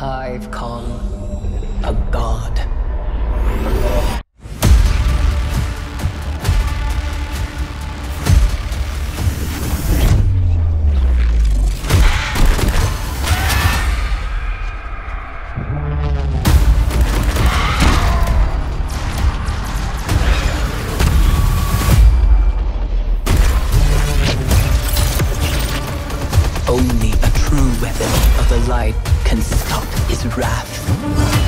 I've come, a god. Only a true weapon of the light can stop his wrath.